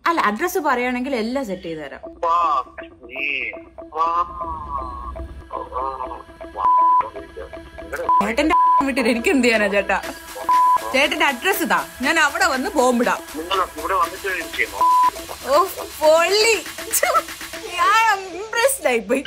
അല്ല അഡ്രസ് പറയുകയാണെങ്കിൽ എല്ലാം സെറ്റ് ചെയ്ത് തരാം. ചേട്ടന്റെ വിട്ടിട്ട് എനിക്ക് എന്ത് ചെയ്യാനാ ചേട്ടാ? ചേട്ടന്റെ അഡ്രസ് ഇതാ, ഞാൻ അവിടെ വന്ന് ബോംബിടാം. ഓ പൊള്ളി, ഇംപ്രസ്ഡ് ആയിപ്പോയി.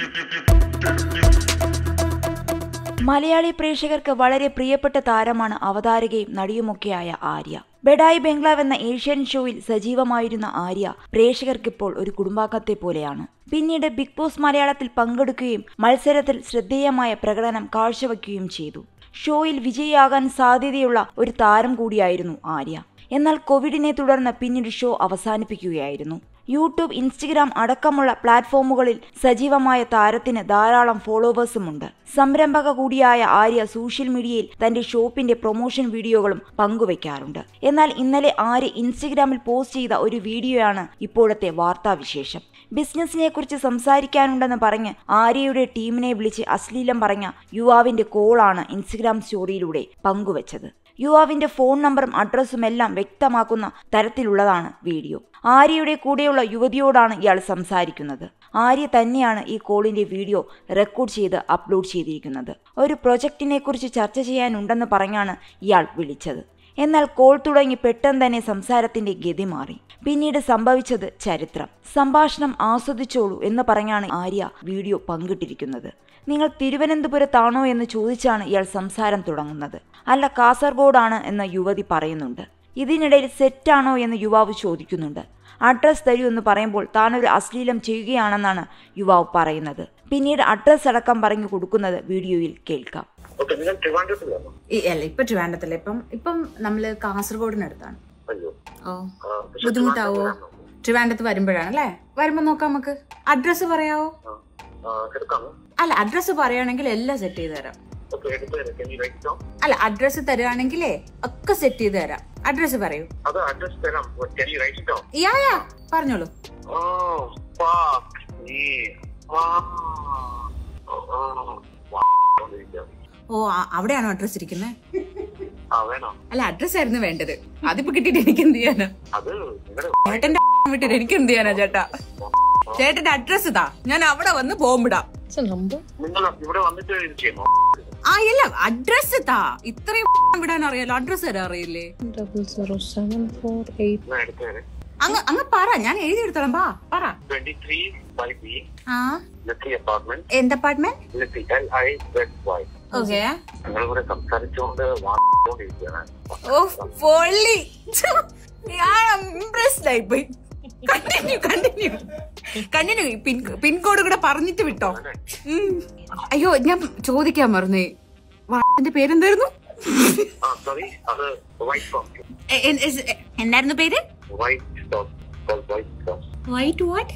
മലയാളി പ്രേക്ഷകർക്ക് വളരെ പ്രിയപ്പെട്ട താരമാണ് അവതാരകയും നടിയുമൊക്കെയായ ആര്യ. ബെഡായി ബംഗ്ലാവ് എന്ന ഏഷ്യൻ ഷോയിൽ സജീവമായിരുന്ന ആര്യ പ്രേക്ഷകർക്കിപ്പോൾ ഒരു കുടുംബാംഗത്തെ പോലെയാണ്. പിന്നീട് ബിഗ് ബോസ് മലയാളത്തിൽ പങ്കെടുക്കുകയും മത്സരത്തിൽ ശ്രദ്ധേയമായ പ്രകടനം കാഴ്ചവെക്കുകയും ചെയ്തു. ഷോയിൽ വിജയിയാകാൻ സാധ്യതയുള്ള ഒരു താരം കൂടിയായിരുന്നു ആര്യ. എന്നാൽ കോവിഡിനെ തുടർന്ന് പിന്നീട് ഷോ അവസാനിപ്പിക്കുകയായിരുന്നു. യൂട്യൂബ്, ഇൻസ്റ്റഗ്രാം അടക്കമുള്ള പ്ലാറ്റ്ഫോമുകളിൽ സജീവമായ താരത്തിന് ധാരാളം ഫോളോവേഴ്സുമുണ്ട്. സംരംഭക കൂടിയായ ആര്യ സോഷ്യൽ മീഡിയയിൽ തന്റെ ഷോപ്പിന്റെ പ്രൊമോഷൻ വീഡിയോകളും പങ്കുവയ്ക്കാറുണ്ട്. എന്നാൽ ഇന്നലെ ആര്യ ഇൻസ്റ്റഗ്രാമിൽ പോസ്റ്റ് ചെയ്ത ഒരു വീഡിയോയാണ് ഇപ്പോഴത്തെ വാർത്താവിശേഷം. ബിസിനസിനെ കുറിച്ച് സംസാരിക്കാനുണ്ടെന്ന് പറഞ്ഞ് ആര്യയുടെ ടീമിനെ വിളിച്ച് അശ്ലീലം പറഞ്ഞ യുവാവിന്റെ കോളാണ് ഇൻസ്റ്റഗ്രാം സ്റ്റോറിയിലൂടെ പങ്കുവച്ചത്. യുവാവിന്റെ ഫോൺ നമ്പറും അഡ്രസ്സും എല്ലാം വ്യക്തമാക്കുന്ന തരത്തിലുള്ളതാണ് വീഡിയോ. ആര്യയുടെ കൂടെയുള്ള യുവതിയോടാണ് ഇയാൾ സംസാരിക്കുന്നത്. ആര്യ തന്നെയാണ് ഈ കോളിന്റെ വീഡിയോ റെക്കോർഡ് ചെയ്ത് അപ്ലോഡ് ചെയ്തിരിക്കുന്നത്. ഒരു പ്രൊജക്റ്റിനെ കുറിച്ച് ചർച്ച ചെയ്യാനുണ്ടെന്ന് പറഞ്ഞാണ് ഇയാൾ വിളിച്ചത്. എന്നാൽ കോൾ തുടങ്ങി പെട്ടെന്ന് തന്നെ സംസാരത്തിന്റെ ഗതി മാറി. പിന്നീട് സംഭവിച്ചത് ചരിത്രം. സംഭാഷണം ആസ്വദിച്ചോളൂ എന്ന് പറഞ്ഞാണ് ആര്യ വീഡിയോ പങ്കിട്ടിരിക്കുന്നത്. നിങ്ങൾ തിരുവനന്തപുരത്താണോ എന്ന് ചോദിച്ചാണ് ഇയാൾ സംസാരം തുടങ്ങുന്നത്. അല്ല, കാസർഗോഡാണ് എന്ന് യുവതി പറയുന്നുണ്ട്. ഇതിനിടയിൽ സെറ്റാണോ എന്ന് യുവാവ് ചോദിക്കുന്നുണ്ട്. അഡ്രസ് തരൂ എന്ന് പറയുമ്പോൾ താനൊരു അശ്ലീലം ചെയ്യുകയാണെന്നാണ് യുവാവ് പറയുന്നത്. പിന്നീട് അഡ്രസ് അടക്കം പറഞ്ഞു കൊടുക്കുന്നത് വീഡിയോയിൽ കേൾക്കാം. അല്ല, ഇപ്പൊ ട്രിവാൻഡ്രത്തില്ല, ഇപ്പം നമ്മള് കാസർഗോഡിനടുത്താണ്. ഓ, ബുദ്ധിമുട്ടാവോ? ട്രിവാൻഡ്രത്ത് വരുമ്പോഴാണ് അല്ലേ? വരുമ്പോ നോക്കാം നമുക്ക്. അഡ്രസ് പറയാവോ? അല്ല അഡ്രസ് പറയുകയാണെങ്കിൽ എല്ലാം സെറ്റ് ചെയ്ത് തരാം. അല്ല അഡ്രസ് തരുവാണെങ്കിലേ ഒക്കെ സെറ്റ് ചെയ്ത് തരാം. അഡ്രസ് പറയൂ. യാ പറഞ്ഞോളൂ. ഓ, അവിടെയാണോ അഡ്രസ് ഇരിക്കുന്നത്? അല്ല അഡ്രസ് ആയിരുന്നു വേണ്ടത്. അതിപ്പോ കിട്ടിട്ട് എനിക്ക് എന്ത് ചെയ്യാനാ? ചേട്ടന്റെ വിട്ടിട്ട് എനിക്ക് എന്ത് ചെയ്യാനാ ചേട്ടാ? ചേട്ടന്റെ അഡ്രസ് ഇതാ, ഞാൻ അവിടെ വന്ന് ബോംബിടാം. ആ ഇല്ല, അഡ്രസ് ഇതാ. ഇത്രയും വിടാൻ അറിയാലോ, അഡ്രസ് തരാൻ അറിയില്ലേ? അങ്ങ് പറ, ഞാൻ എഴുതി എടുത്തോളാം. പറ. എന്ത് അപ്പാർട്ട്മെന്റ്? ഓക്കെ. ഓ പൊള്ളി, ഇംപ്രസ്ഡ് ആയിപ്പോയി. കണ്ടിന്യൂ. പിൻകോഡ് കൂടെ പറഞ്ഞിട്ട് വിട്ടോ. അയ്യോ, ഞാൻ ചോദിക്കാൻ മറന്നേ, വാട്ടിന്റെ പേരെന്തായിരുന്നു? എന്തായിരുന്നു പേര്? White what?